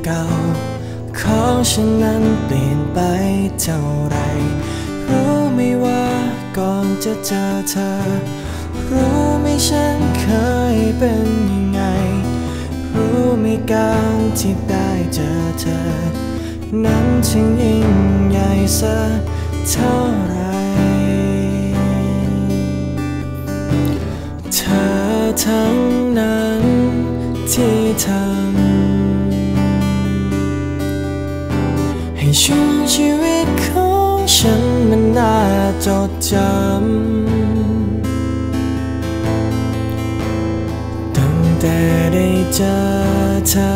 ก่าของฉันนั้นเปลี่ยนไปเท่าไรรู้ไหมว่าก่อนจะเจอเธอรู้ไหมฉันเคยเป็นยังไงรู้ไหมการที่ได้เจอเธอนั้นช่างยิ่งใหญ่สักเท่าไรเธอทั้งนั้นที่ทำให้ช่วงชีวิตของฉันมันน่าจดจำตั้งแต่ได้เจอเธอ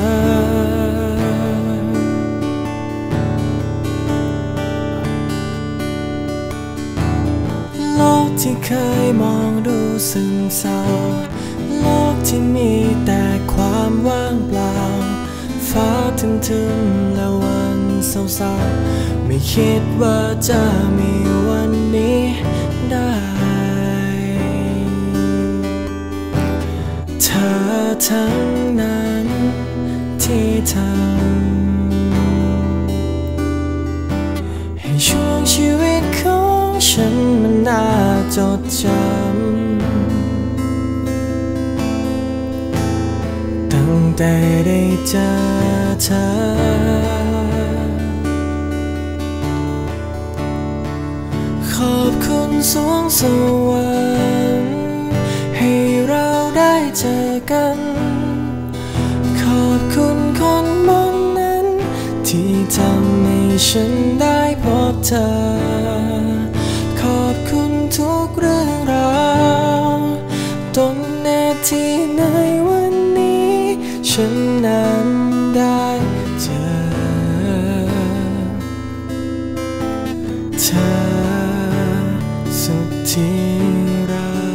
โลกที่เคยมองดูซึมเศร้าโลกที่มีแต่ความว่างเปล่าฟ้าทึมๆและวันเศร้าๆไม่คิดว่าจะมีวันนี้ได้เธอทั้งนั้นที่ทำให้ช่วงชีวิตของฉันมันน่าจดจำตั้งแต่ได้เจอเธอขอบคุณสวงสวรรค์ให้เราได้เจอกันขอบคุณคนบนนั้นที่ทำให้ฉันได้พบเธอขอบคุณทุกเรื่องราวต้นนาทีในวันนี้ฉันนั้นได้เจอเธอสุดที่รัก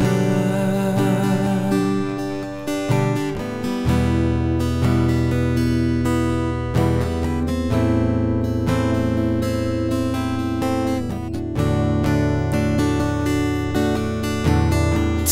เธ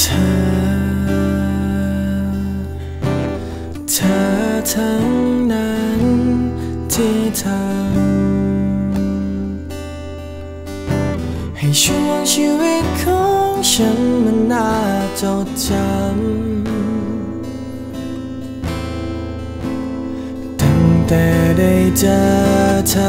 อทั้งนั้นที่ทำให้ช่วงชีวิตของฉันมันน่าจดจำตั้งแต่ได้เจอเธอ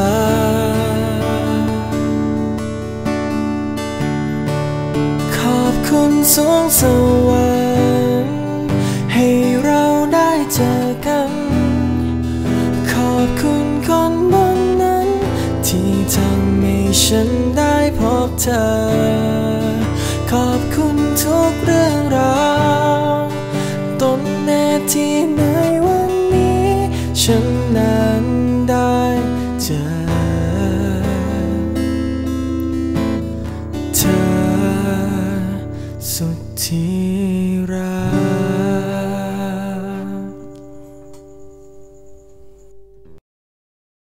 ขอบคุณสวงสวรรค์ให้เราได้เจอกันขอบคุณคนบนนั้นที่ทำให้ฉันได้พบเธอขอบคุณทุกเรื่องราวต้นนาทีในวันนี้ฉัน